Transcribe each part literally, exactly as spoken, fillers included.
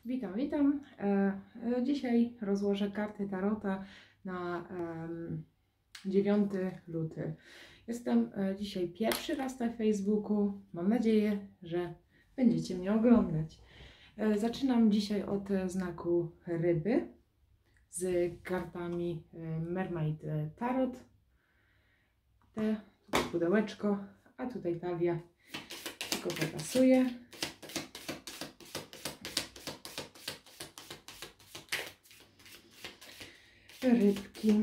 Witam, witam. E, dzisiaj rozłożę karty Tarota na e, dziewiąty luty. Jestem e, dzisiaj pierwszy raz na Facebooku. Mam nadzieję, że będziecie mnie oglądać. E, zaczynam dzisiaj od znaku ryby z kartami e, Mermaid Tarot. Te, tutaj pudełeczko, a tutaj talia. Tylko popasuję. Rybki.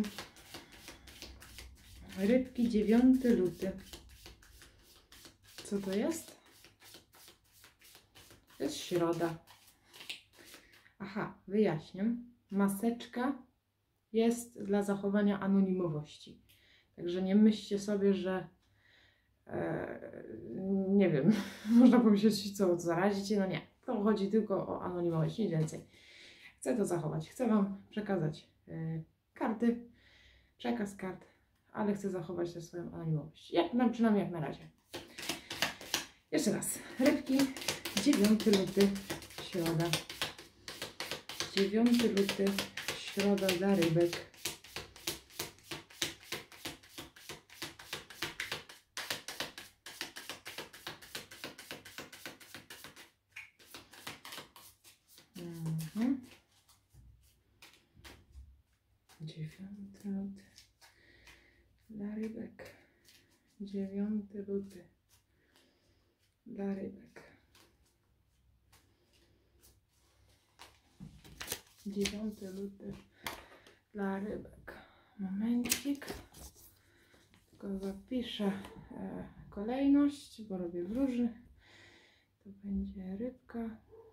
Rybki, dziewiąty luty. Co to jest? To jest środa. Aha, wyjaśniam. Maseczka jest dla zachowania anonimowości. Także nie myślcie sobie, że e, nie wiem, można pomyśleć, co zarazicie. No nie, to chodzi tylko o anonimowość, nic więcej. Chcę to zachować. Chcę Wam przekazać e, karty, przekaz kart, ale chcę zachować też swoją anonimowość. Jak, no, przynajmniej jak na razie. Jeszcze raz. Rybki, dziewiąty luty, środa. dziewiąty luty, środa dla rybek. Mhm. dziewiąty luty dla rybek. dziewiąty luty dla rybek. dziewiąty luty dla rybek. Momencik. Tylko zapiszę e, kolejność, bo robię wróży. To będzie rybka.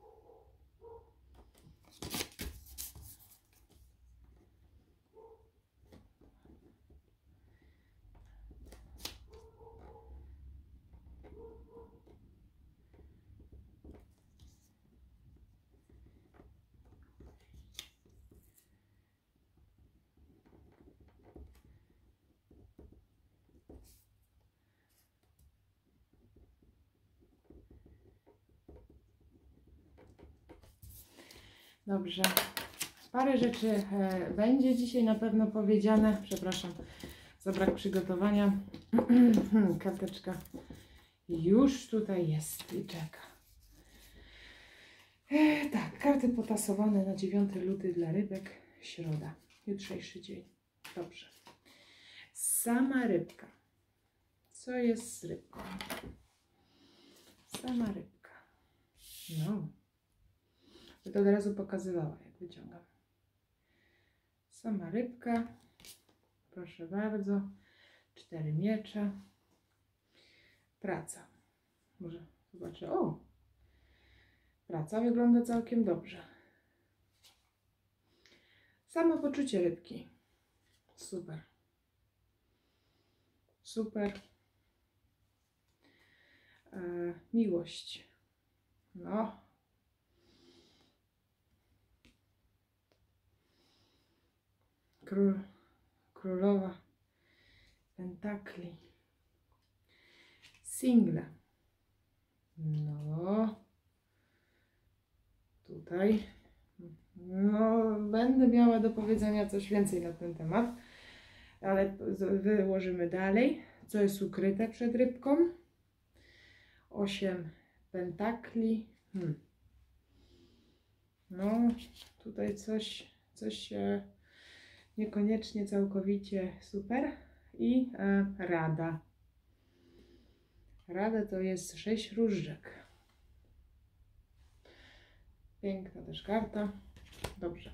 Dobrze. Parę rzeczy e, będzie dzisiaj na pewno powiedziane. Przepraszam za brak przygotowania. Karteczka już tutaj jest i czeka. E, tak, karty potasowane na dziewiąty luty dla rybek. Środa. Jutrzejszy dzień. Dobrze. Sama rybka. Co jest z rybką? Sama rybka. No. To od razu pokazywała, jak wyciągam. Sama rybka. Proszę bardzo. Cztery miecze. Praca. Może zobaczę. O! Praca wygląda całkiem dobrze. Samopoczucie rybki. Super. Super. E, miłość. No. Król, królowa pentakli. Single. No. Tutaj. No, będę miała do powiedzenia coś więcej na ten temat. Ale wyłożymy dalej. Co jest ukryte przed rybką? Osiem pentakli. Hmm. No, tutaj coś, coś się niekoniecznie całkowicie super. I e, rada. Rada to jest sześć różdżek. Piękna też karta. Dobrze.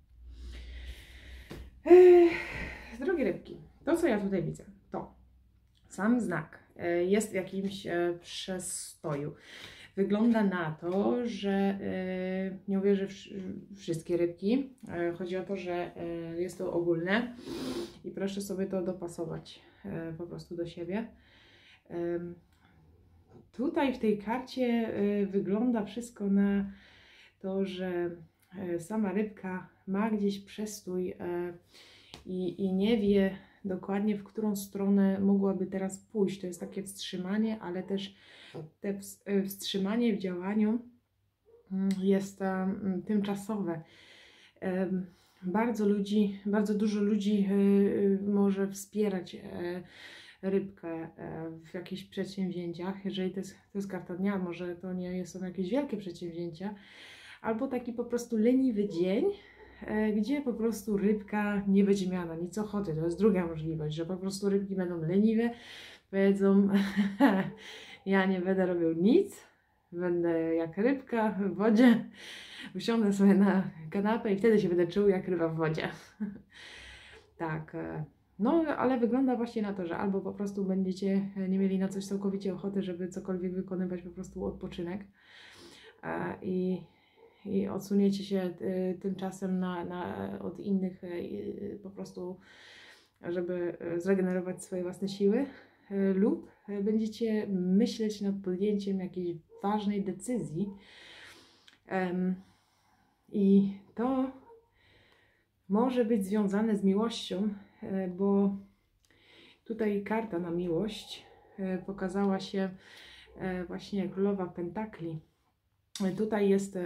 Eee, drogie rybki, to co ja tutaj widzę, to sam znak e, jest w jakimś e, przestoju. Wygląda na to, że e, nie mówię, że wszystkie rybki. E, chodzi o to, że e, jest to ogólne i proszę sobie to dopasować e, po prostu do siebie. E, tutaj w tej karcie e, wygląda wszystko na to, że e, sama rybka ma gdzieś przestój e, i, i nie wie dokładnie, w którą stronę mogłaby teraz pójść. To jest takie wstrzymanie, ale też te wstrzymanie w działaniu jest tymczasowe. Bardzo ludzi, bardzo dużo ludzi może wspierać rybkę w jakichś przedsięwzięciach, jeżeli to jest, to jest karta dnia, może to nie są jakieś wielkie przedsięwzięcia, albo taki po prostu leniwy dzień, gdzie po prostu rybka nie będzie miała na nic ochoty. To jest druga możliwość, że po prostu rybki będą leniwe, powiedzą ja nie będę robił nic, będę jak rybka w wodzie, usiądę sobie na kanapę i wtedy się będę czuł jak ryba w wodzie. Tak, no ale wygląda właśnie na to, że albo po prostu będziecie nie mieli na coś całkowicie ochoty, żeby cokolwiek wykonywać, po prostu odpoczynek i, i odsuniecie się tymczasem na, na, od innych po prostu, żeby zregenerować swoje własne siły, lub będziecie myśleć nad podjęciem jakiejś ważnej decyzji. Um, I to może być związane z miłością, bo tutaj karta na miłość pokazała się właśnie Królowa Pentakli. Tutaj jest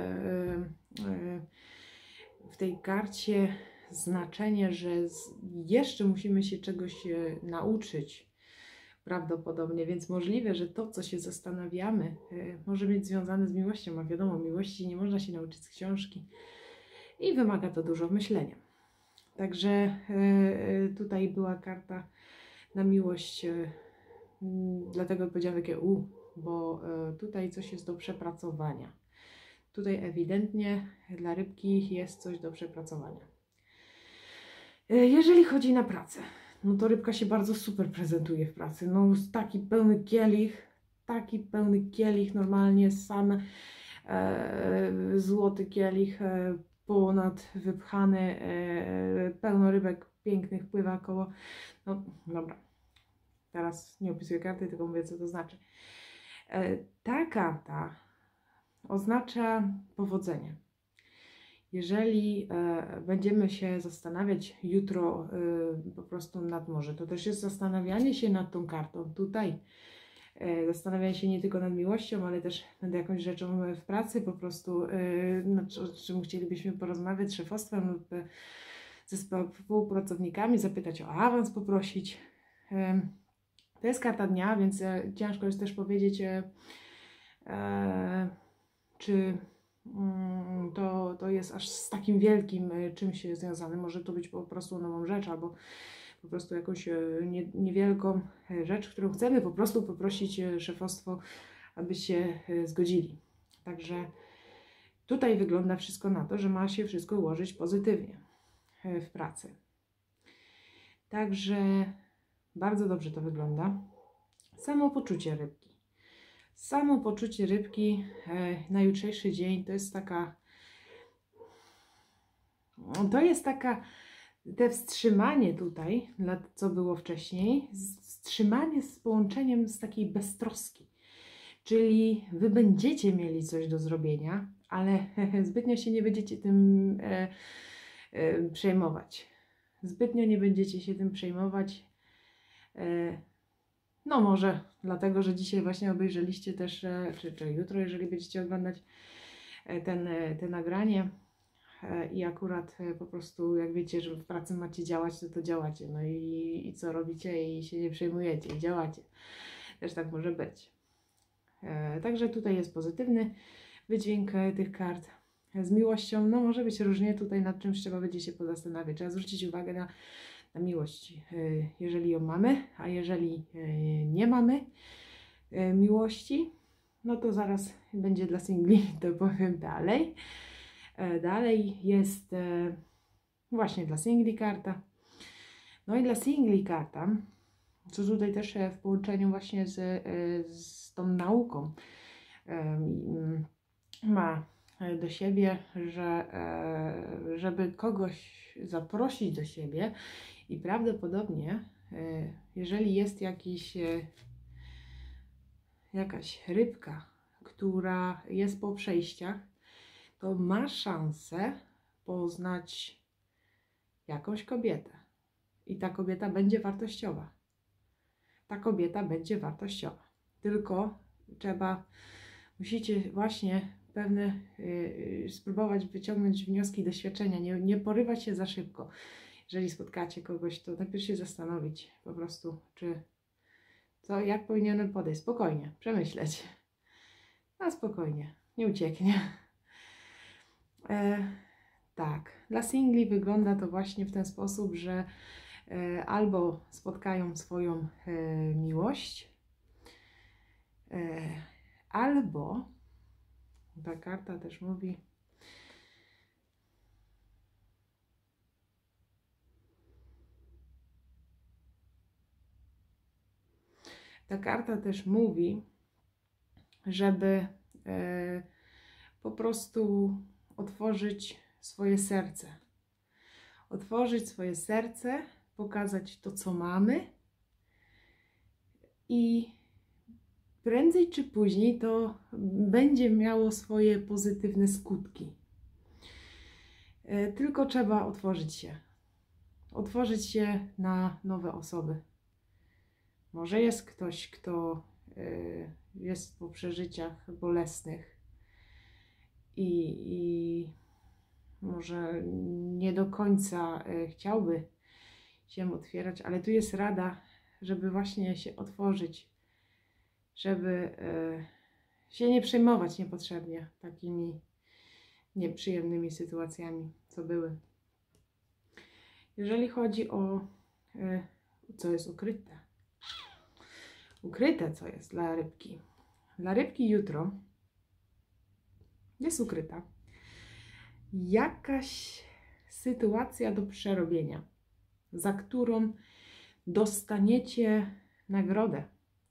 w tej karcie znaczenie, że jeszcze musimy się czegoś nauczyć prawdopodobnie, więc możliwe, że to, co się zastanawiamy, może być związane z miłością, a wiadomo, miłości nie można się nauczyć z książki i wymaga to dużo myślenia. Także tutaj była karta na miłość, dlatego powiedziałam takie u, bo tutaj coś jest do przepracowania. Tutaj ewidentnie dla rybki jest coś do przepracowania. Jeżeli chodzi na pracę, no to rybka się bardzo super prezentuje w pracy. No taki pełny kielich, taki pełny kielich, normalnie sam e, złoty kielich, e, ponad wypchany, e, pełno rybek pięknych pływa koło. No dobra, teraz nie opisuję karty, tylko mówię, co to znaczy. E, ta karta oznacza powodzenie. Jeżeli e, będziemy się zastanawiać jutro e, po prostu nad może, to też jest zastanawianie się nad tą kartą tutaj. E, zastanawianie się nie tylko nad miłością, ale też nad jakąś rzeczą w pracy, po prostu e, nad czym chcielibyśmy porozmawiać z szefostwem lub e, ze współpracownikami, zapytać o awans, poprosić. E, to jest karta dnia, więc e, ciężko jest też powiedzieć, e, e, czy To, to jest aż z takim wielkim czymś związane. Może to być po prostu nową rzecz, albo po prostu jakąś nie, niewielką rzecz, którą chcemy po prostu poprosić szefostwo, aby się zgodzili. Także tutaj wygląda wszystko na to, że ma się wszystko ułożyć pozytywnie w pracy. Także bardzo dobrze to wygląda. Samopoczucie rybki. Samopoczucie rybki na jutrzejszy dzień to jest taka, to jest taka, te wstrzymanie tutaj, co było wcześniej, wstrzymanie z połączeniem z takiej beztroski. Czyli wy będziecie mieli coś do zrobienia, ale zbytnio się nie będziecie tym e, e, przejmować. Zbytnio nie będziecie się tym przejmować. E, No może dlatego, że dzisiaj właśnie obejrzeliście też, czy, czy jutro, jeżeli będziecie oglądać ten, te nagranie i akurat po prostu jak wiecie, że w pracy macie działać, to to działacie. No i, i co robicie i się nie przejmujecie i działacie. Też tak może być. Także tutaj jest pozytywny wydźwięk tych kart. Z miłością, no może być różnie, tutaj nad czymś trzeba będzie się pozastanawiać. Trzeba zwrócić uwagę na na miłość, jeżeli ją mamy, a jeżeli nie mamy miłości, no to zaraz będzie dla singli, to powiem dalej. Dalej jest właśnie dla singli karta. No i dla singli karta, co tutaj też w połączeniu właśnie z, z tą nauką ma do siebie, że żeby kogoś zaprosić do siebie i prawdopodobnie jeżeli jest jakiś, jakaś rybka, która jest po przejściach, to ma szansę poznać jakąś kobietę i ta kobieta będzie wartościowa. Ta kobieta będzie wartościowa. Tylko trzeba, musicie właśnie pewne, yy, spróbować wyciągnąć wnioski, doświadczenia, nie, nie porywać się za szybko. Jeżeli spotkacie kogoś, to najpierw się zastanowić po prostu, czy co, jak powinienem podejść. Spokojnie, przemyśleć. A spokojnie, nie ucieknie. E, tak, dla singli wygląda to właśnie w ten sposób, że e, albo spotkają swoją e, miłość, e, albo ta karta też mówi, ta karta też mówi, żeby e, po prostu otworzyć swoje serce. Otworzyć swoje serce, pokazać to, co mamy i prędzej czy później to będzie miało swoje pozytywne skutki. E, tylko trzeba otworzyć się. Otworzyć się na nowe osoby. Może jest ktoś, kto y, jest po przeżyciach bolesnych i, i może nie do końca y, chciałby się otwierać, ale tu jest rada, żeby właśnie się otworzyć, żeby y, się nie przejmować niepotrzebnie takimi nieprzyjemnymi sytuacjami, co były. Jeżeli chodzi o y, co jest ukryte, ukryte co jest dla rybki. Dla rybki jutro jest ukryta jakaś sytuacja do przerobienia, za którą dostaniecie nagrodę.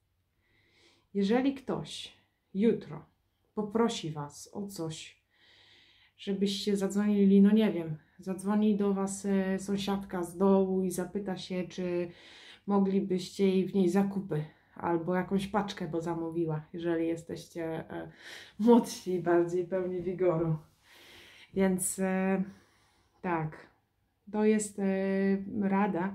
Jeżeli ktoś jutro poprosi Was o coś, żebyście zadzwonili, no nie wiem, zadzwoni do Was e, sąsiadka z dołu i zapyta się, czy moglibyście jej w niej zakupy albo jakąś paczkę, bo zamówiła, jeżeli jesteście e, młodsi, bardziej pełni wigoru. Więc e, tak, to jest e, rada,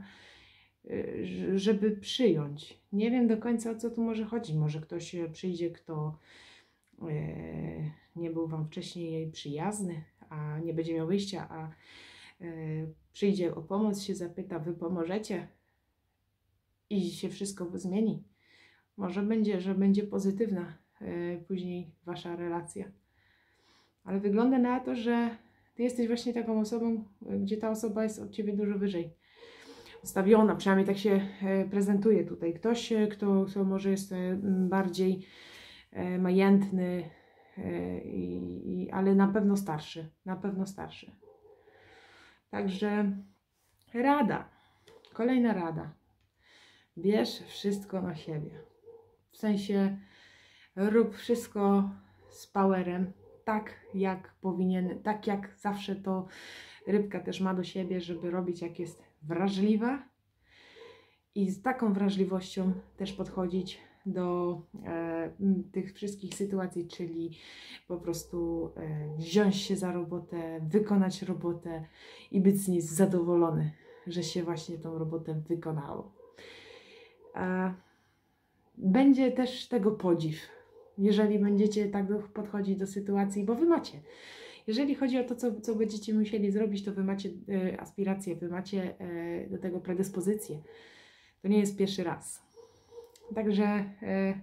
e, żeby przyjąć. Nie wiem do końca, o co tu może chodzić. Może ktoś przyjdzie, kto e, nie był Wam wcześniej przyjazny, a nie będzie miał wyjścia, a e, przyjdzie o pomoc, się zapyta, Wy pomożecie i się wszystko zmieni. Może będzie, że będzie pozytywna e, później Wasza relacja. Ale wygląda na to, że Ty jesteś właśnie taką osobą, gdzie ta osoba jest od Ciebie dużo wyżej ustawiona, przynajmniej tak się e, prezentuje tutaj. Ktoś, e, kto, kto może jest e, bardziej e, majętny, e, i, ale na pewno starszy, na pewno starszy. Także rada, kolejna rada. Bierz wszystko na siebie. W sensie rób wszystko z powerem, tak jak powinien, tak jak zawsze to rybka też ma do siebie, żeby robić, jak jest wrażliwa i z taką wrażliwością też podchodzić do e, tych wszystkich sytuacji, czyli po prostu e, wziąć się za robotę, wykonać robotę i być z niej zadowolony, że się właśnie tą robotę wykonało. E, będzie też tego podziw, jeżeli będziecie tak podchodzić do sytuacji, bo Wy macie. Jeżeli chodzi o to, co, co będziecie musieli zrobić, to Wy macie e, aspiracje, Wy macie e, do tego predyspozycję. To nie jest pierwszy raz. Także, e,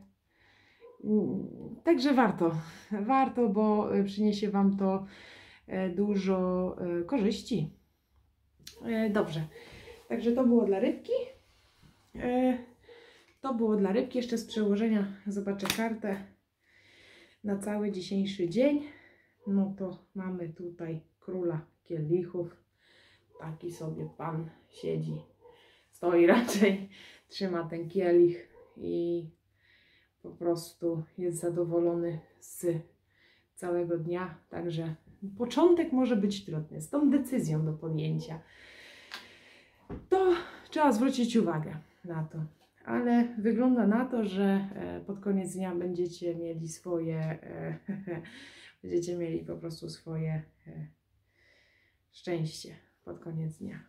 także warto, warto, bo przyniesie Wam to e, dużo e, korzyści. E, dobrze, także to było dla rybki. E, to było dla rybki. Jeszcze z przełożenia zobaczę kartę na cały dzisiejszy dzień. No to mamy tutaj króla kielichów. Taki sobie pan siedzi, stoi raczej, trzyma ten kielich i po prostu jest zadowolony z całego dnia. Także początek może być trudny, z tą decyzją do podjęcia. To trzeba zwrócić uwagę na to. Ale wygląda na to, że pod koniec dnia będziecie mieli swoje, będziecie mieli po prostu swoje szczęście pod koniec dnia.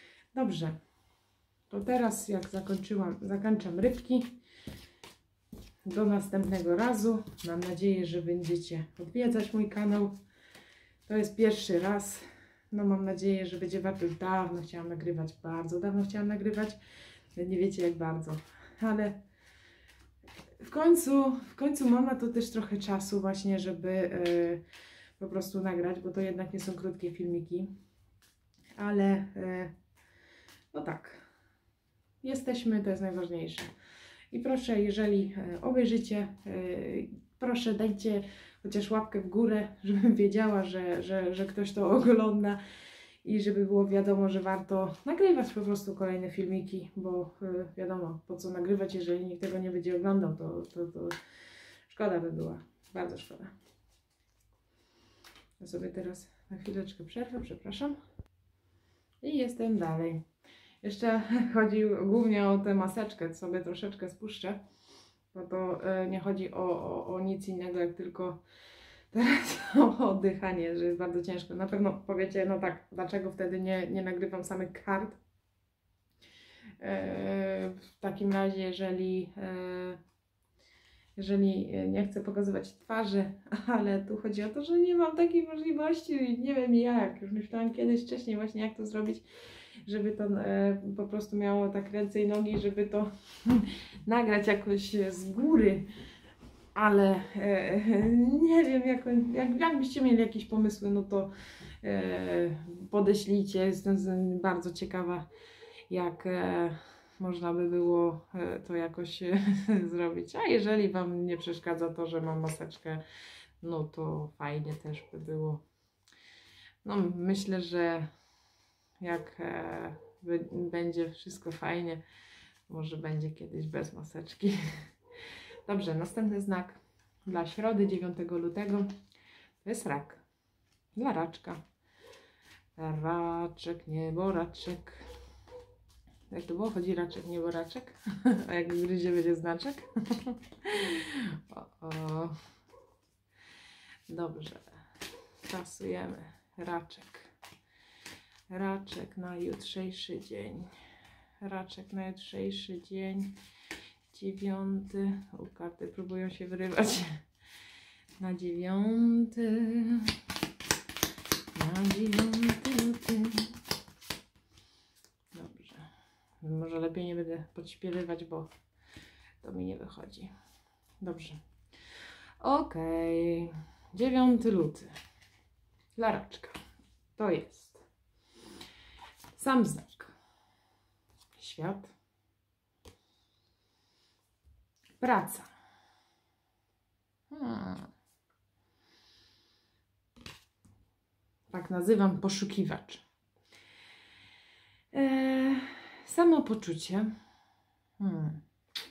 Dobrze, to teraz jak zakończyłam, zakończam rybki, do następnego razu. Mam nadzieję, że będziecie odwiedzać mój kanał. To jest pierwszy raz. No mam nadzieję, że będzie warto. Już dawno chciałam nagrywać, bardzo dawno chciałam nagrywać. Nie wiecie jak bardzo, ale w końcu, w końcu mam na to też trochę czasu właśnie, żeby yy, po prostu nagrać, bo to jednak nie są krótkie filmiki. Ale yy, no tak, jesteśmy, to jest najważniejsze. I proszę, jeżeli obejrzycie, proszę dajcie chociaż łapkę w górę, żebym wiedziała, że, że, że ktoś to ogląda i żeby było wiadomo, że warto nagrywać po prostu kolejne filmiki, bo wiadomo, po co nagrywać, jeżeli nikt tego nie będzie oglądał, to, to, to szkoda by była, bardzo szkoda. Ja sobie teraz na chwileczkę przerwę, przepraszam. I jestem dalej. Jeszcze chodzi głównie o tę maseczkę, sobie troszeczkę spuszczę, bo to nie chodzi o, o, o nic innego, jak tylko teraz o oddychanie, że jest bardzo ciężko. Na pewno powiecie, no tak, dlaczego wtedy nie, nie nagrywam samych kart. W takim razie, jeżeli, jeżeli nie chcę pokazywać twarzy, ale tu chodzi o to, że nie mam takiej możliwości, nie wiem jak, już myślałam kiedyś wcześniej właśnie jak to zrobić, żeby to e, po prostu miało tak ręce i nogi, żeby to nagrać jakoś z góry, ale e, nie wiem, jak, jak, jakbyście mieli jakieś pomysły, no to e, podeślijcie, jestem bardzo ciekawa, jak e, można by było e, to jakoś e, zrobić, a jeżeli Wam nie przeszkadza to, że mam maseczkę, no to fajnie też by było. No myślę, że jak e, będzie wszystko fajnie, może będzie kiedyś bez maseczki. Dobrze, następny znak dla środy, dziewiątego lutego, to jest rak. Dla raczka. Raczek, nieboraczek. Jak to było? Chodzi raczek, nieboraczek? A jak gryzie będzie znaczek? o, o. Dobrze, tasujemy. Raczek. Raczek na jutrzejszy dzień. Raczek na jutrzejszy dzień. Dziewiąty. U, karty próbują się wyrywać. Na dziewiąty. Na dziewiąty luty. Dobrze. Może lepiej nie będę podśpiewywać, bo to mi nie wychodzi. Dobrze. Okej. Okay. Dziewiąty luty. Dla raczka. To jest sam znak. Świat. Praca. Hmm. Tak nazywam poszukiwacz. Eee, samopoczucie. Hmm.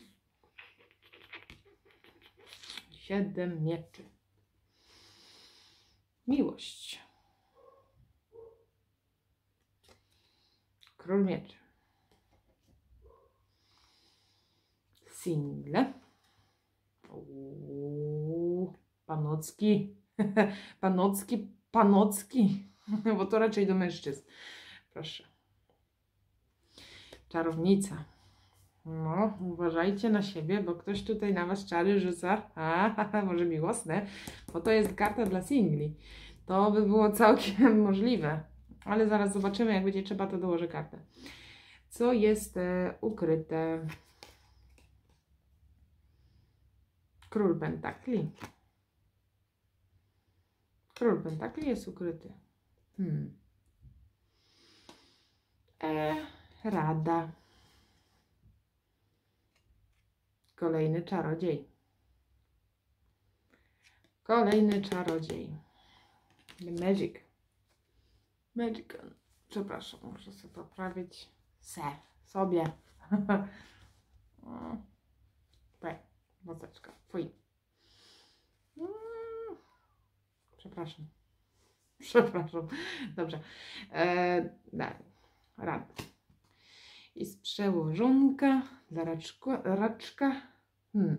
Siedem mieczy. Miłość. Król mieczy. Single. Uuu, panocki. Panocki, panocki. Bo to raczej do mężczyzn. Proszę. Czarownica. No, uważajcie na siebie, bo ktoś tutaj na was czary rzuca. A, może miłosne, bo to jest karta dla singli. To by było całkiem możliwe. Ale zaraz zobaczymy, jak będzie trzeba, to dołożę kartę. Co jest e, ukryte? Król Pentakli. Król Pentakli jest ukryty. Hmm. E, rada. Kolejny czarodziej. Kolejny czarodziej. The Magic. Magican. Przepraszam, muszę sobie poprawić. Se. Sobie. Tutaj. Woseczka. Fuj. Przepraszam. Przepraszam. Dobrze. E, dalej. Rada. I z przełożonka dla raczka. raczka. Hmm.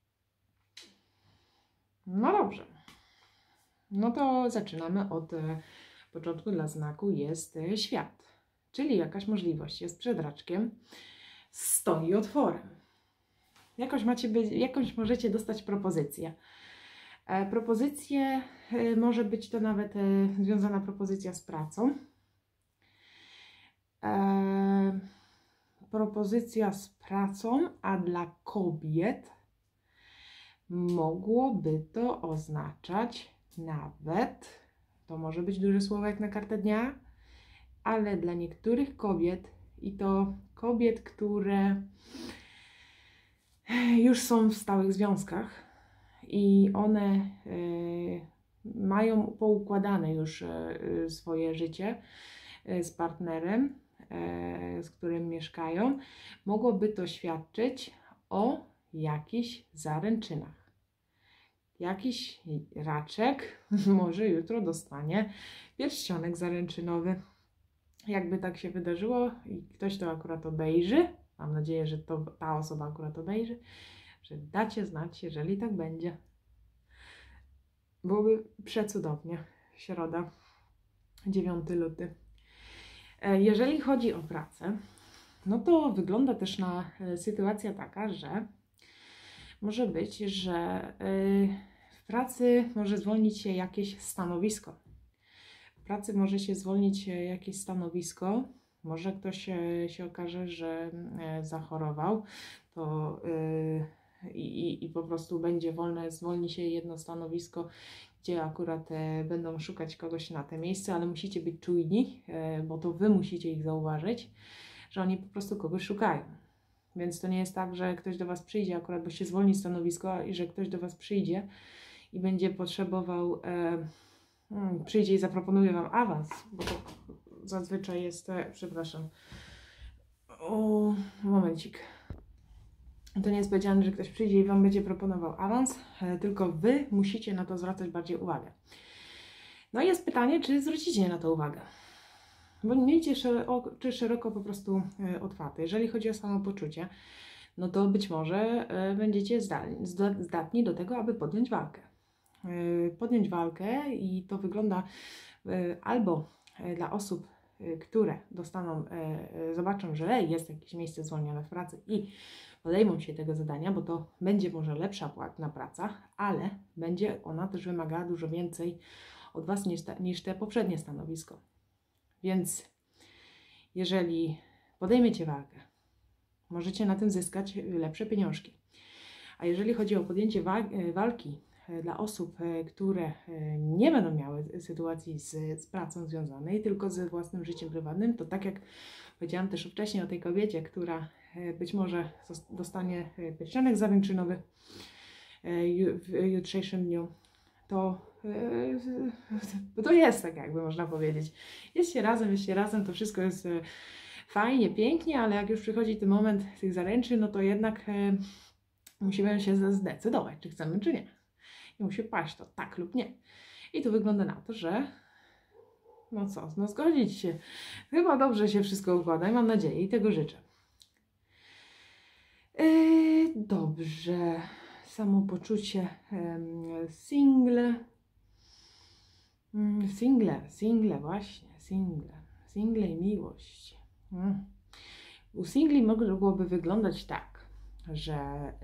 No dobrze. No to zaczynamy od e, początku. Dla znaku jest e, świat. Czyli jakaś możliwość jest przed raczkiem. Stoi otworem. Jakoś macie być, jakąś możecie dostać propozycję. E, propozycję, e, może być to nawet e, związana propozycja z pracą. E, propozycja z pracą, a dla kobiet mogłoby to oznaczać nawet, to może być duże słowo jak na kartę dnia, ale dla niektórych kobiet, i to kobiet, które już są w stałych związkach i one y, mają poukładane już y, swoje życie y, z partnerem, y, z którym mieszkają, mogłoby to świadczyć o jakichś zaręczynach. Jakiś raczek może jutro dostanie pierścionek zaręczynowy. Jakby tak się wydarzyło i ktoś to akurat obejrzy, mam nadzieję, że to ta osoba akurat obejrzy, że dacie znać, jeżeli tak będzie. Byłoby przecudownie. Środa, dziewiąty luty. Jeżeli chodzi o pracę, no to wygląda też na sytuacja taka, że może być, że w pracy może zwolnić się jakieś stanowisko. W pracy może się zwolnić jakieś stanowisko, może ktoś się okaże, że zachorował, to i, i po prostu będzie wolne, zwolni się jedno stanowisko, gdzie akurat będą szukać kogoś na te miejsce, ale musicie być czujni, bo to Wy musicie ich zauważyć, że oni po prostu kogoś szukają. Więc to nie jest tak, że ktoś do Was przyjdzie akurat, bo się zwolni stanowisko i że ktoś do Was przyjdzie i będzie potrzebował, e, hmm, przyjdzie i zaproponuje Wam awans, bo to zazwyczaj jest, e, przepraszam, o, momencik. To nie jest powiedziane, że ktoś przyjdzie i Wam będzie proponował awans, e, tylko Wy musicie na to zwracać bardziej uwagę. No i jest pytanie, czy zwrócicie na to uwagę. Bo miejcie szeroko, czy szeroko po prostu e, otwarte. Jeżeli chodzi o samopoczucie, no to być może e, będziecie zdalni, zdatni do tego, aby podjąć walkę. E, podjąć walkę i to wygląda e, albo e, dla osób, e, które dostaną, e, zobaczą, że jest jakieś miejsce zwolnione w pracy i podejmą się tego zadania, bo to będzie może lepsza płatna praca, ale będzie ona też wymagała dużo więcej od Was niż te, niż te poprzednie stanowisko. Więc jeżeli podejmiecie walkę, możecie na tym zyskać lepsze pieniążki. A jeżeli chodzi o podjęcie walki dla osób, które nie będą miały sytuacji z, z pracą związanej, tylko ze własnym życiem prywatnym, to tak jak powiedziałam też wcześniej o tej kobiecie, która być może dostanie pierścionek zaręczynowy w jutrzejszym dniu, to to jest tak, jakby można powiedzieć. Jest się razem, jest się razem, to wszystko jest fajnie, pięknie, ale jak już przychodzi ten moment tych zaręczyn, no to jednak musimy się zdecydować, czy chcemy, czy nie. I musi paść to tak lub nie. I tu wygląda na to, że no co, no zgodzić się. Chyba dobrze się wszystko układa i mam nadzieję i tego życzę. Yy, dobrze. Samopoczucie yy, single. Single, single, właśnie, single, single i miłość. Mm. U singli mogłoby wyglądać tak, że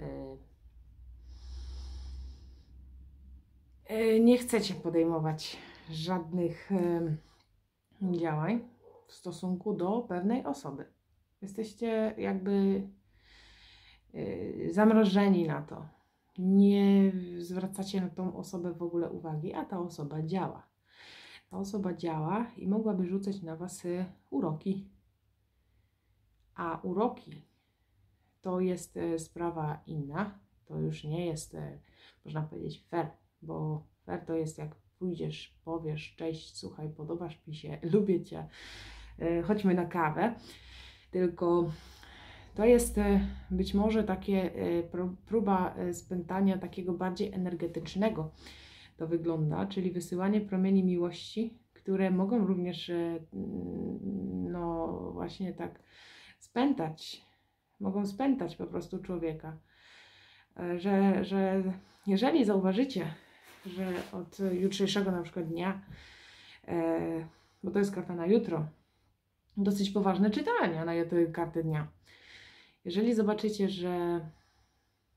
y, y, nie chcecie podejmować żadnych y, działań w stosunku do pewnej osoby. Jesteście jakby y, zamrożeni na to. Nie zwracacie na tą osobę w ogóle uwagi, a ta osoba działa. Ta osoba działa i mogłaby rzucać na Was uroki. A uroki to jest sprawa inna. To już nie jest, można powiedzieć, fair, bo fair to jest jak pójdziesz, powiesz, cześć, słuchaj, podobasz mi się, lubię Cię, chodźmy na kawę. Tylko to jest być może takie próba spętania takiego bardziej energetycznego. To wygląda, czyli wysyłanie promieni miłości, które mogą również no właśnie tak spętać, mogą spętać po prostu człowieka, że, że jeżeli zauważycie, że od jutrzejszego na przykład dnia, bo to jest karta na jutro, dosyć poważne czytania na tej karty dnia, jeżeli zobaczycie, że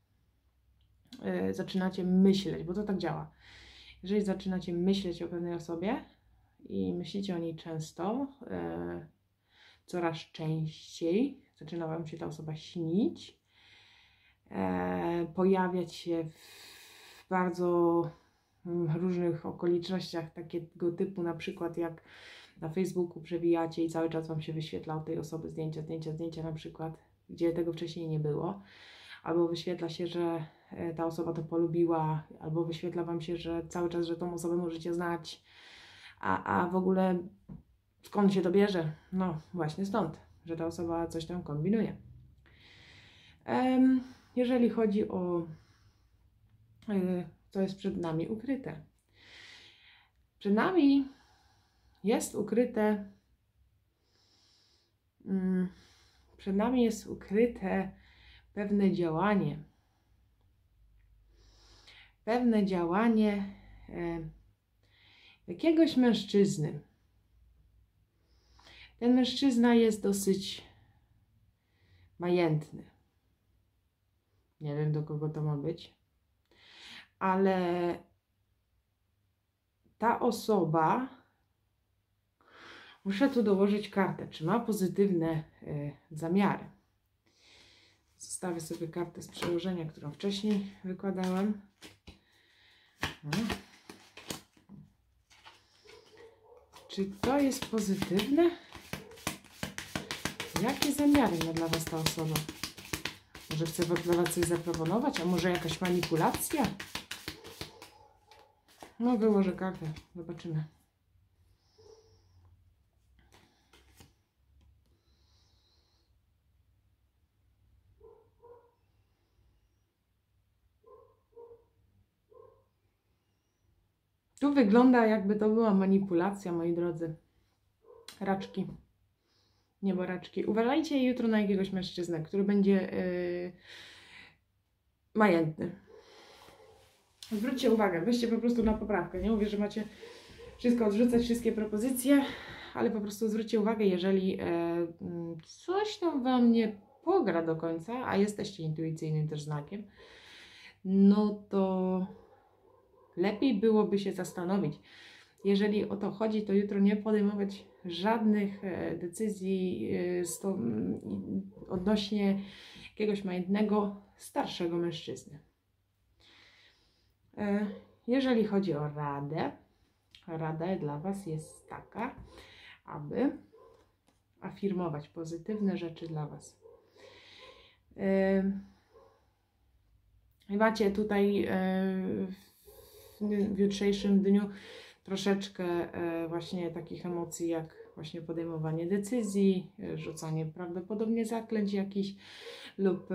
y, zaczynacie myśleć, bo to tak działa. Jeżeli zaczynacie myśleć o pewnej osobie i myślicie o niej często, y, coraz częściej, zaczyna Wam się ta osoba śnić, y, pojawiać się w bardzo różnych okolicznościach takiego typu, na przykład jak na Facebooku przewijacie i cały czas Wam się wyświetla od tej osoby zdjęcia, zdjęcia, zdjęcia na przykład, gdzie tego wcześniej nie było, albo wyświetla się, że ta osoba to polubiła, albo wyświetla Wam się, że cały czas, że tą osobę możecie znać, a, a w ogóle skąd się to bierze? No właśnie stąd, że ta osoba coś tam kombinuje. Um, jeżeli chodzi o y, co jest przed nami ukryte. Przed nami jest ukryte um, przed nami jest ukryte pewne działanie. Pewne działanie e, jakiegoś mężczyzny. Ten mężczyzna jest dosyć majętny. Nie wiem, do kogo to ma być. Ale ta osoba, muszę tu dołożyć kartę, czy ma pozytywne y, zamiary. Zostawię sobie kartę z przełożenia, którą wcześniej wykładałam. No. Czy to jest pozytywne? Jakie zamiary ma dla Was ta osoba? Może chce dla Was coś zaproponować, a może jakaś manipulacja? No, wyłożę kartę, zobaczymy. Tu wygląda, jakby to była manipulacja, moi drodzy. Raczki. Nieboraczki. Uważajcie jutro na jakiegoś mężczyznę, który będzie yy, majętny. Zwróćcie uwagę, weźcie po prostu na poprawkę. Nie mówię, że macie wszystko odrzucać, wszystkie propozycje, ale po prostu zwróćcie uwagę, jeżeli yy, coś tam Wam nie pogra do końca, a jesteście intuicyjnym też znakiem, no to lepiej byłoby się zastanowić. Jeżeli o to chodzi, to jutro nie podejmować żadnych decyzji odnośnie jakiegoś majętnego, starszego mężczyzny. Jeżeli chodzi o radę, rada dla Was jest taka, aby afirmować pozytywne rzeczy dla Was. Macie tutaj w jutrzejszym dniu troszeczkę właśnie takich emocji jak właśnie podejmowanie decyzji, rzucanie prawdopodobnie zaklęć jakichś lub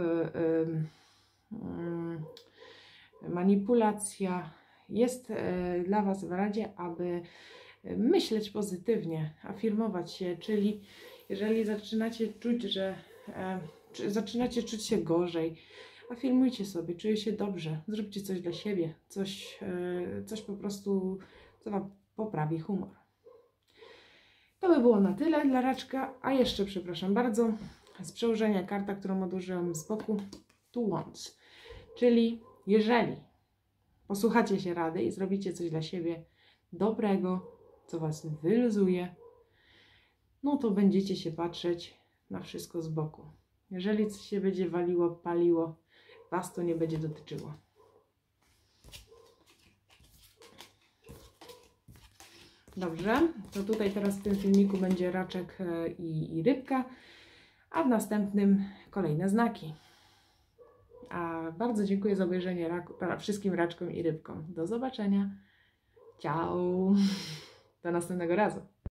manipulacja. Jest dla Was w radzie, aby myśleć pozytywnie, afirmować się, czyli jeżeli zaczynacie czuć, że czy zaczynacie czuć się gorzej, afirmujcie sobie, czuję się dobrze, zróbcie coś dla siebie, coś, coś po prostu, co Wam poprawi humor. To by było na tyle dla raczka, a jeszcze przepraszam bardzo, z przełożenia karta, którą odłożyłam z boku, Two Wands, czyli jeżeli posłuchacie się rady i zrobicie coś dla siebie dobrego, co Was wyluzuje, no to będziecie się patrzeć na wszystko z boku. Jeżeli coś się będzie waliło, paliło, Was to nie będzie dotyczyło. Dobrze, to tutaj teraz w tym filmiku będzie raczek i, i rybka, a w następnym kolejne znaki. A bardzo dziękuję za obejrzenie raku, wszystkim raczkom i rybkom. Do zobaczenia. Ciao. Do następnego razu.